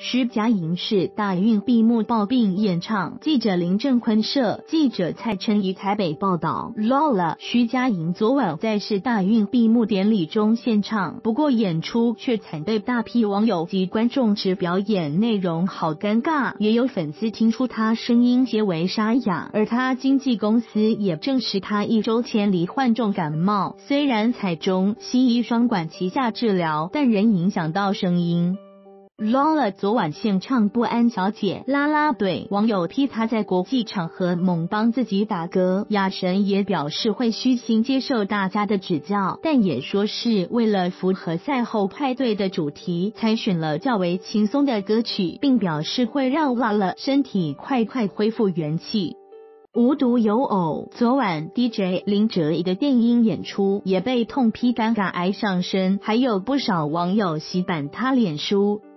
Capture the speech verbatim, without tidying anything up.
徐佳莹是大运闭幕抱病演唱，记者林正坤摄，记者蔡晨怡台北报道。Lola 徐佳莹昨晚在世大运闭幕典礼中献唱，不过演出却惨被大批网友及观众指表演内容好尴尬，也有粉丝听出她声音皆为沙哑，而她经纪公司也证实她一周前罹患重感冒，虽然采中西医双管齐下治疗，但仍影响到声音。Lola 昨晚献唱不安小姐啦啦队，网友批她在国际场合猛帮自己打歌，雅神也表示会虚心接受大家的指教，但也说是为了符合赛后派对的主题才选了较为轻松的歌曲，并表示会让 Lola 身体快快恢复元气。无独有偶，昨晚 D J 林哲一的电音演出也被痛批尴尬癌上身，还有不少网友洗版他脸书。